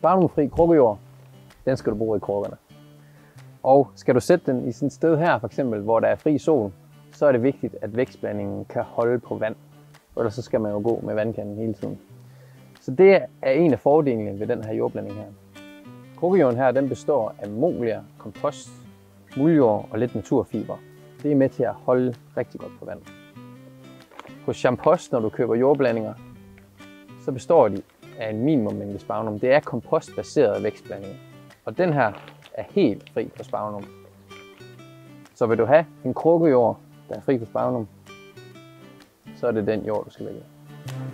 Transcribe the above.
Spagnumfri krukkejord, den skal du bruge i krukkerne. Og skal du sætte den i sådan et sted her, for eksempel, hvor der er fri sol, så er det vigtigt, at vækstblandingen kan holde på vand. Ellers så skal man jo gå med vandkanden hele tiden. Så det er en af fordelene ved den her jordblanding her. Krukkejorden her, den består af molier, kompost, muldjord og lidt naturfiber. Det er med til at holde rigtig godt på vand. Hos Champost, når du køber jordblandinger, så består de af en minimummængde sphagnum. Det er kompostbaserede vækstblandinger. Og den her er helt fri for sphagnum. Så vil du have en krukkejord, der er fri for sphagnum, så er det den jord, du skal vælge.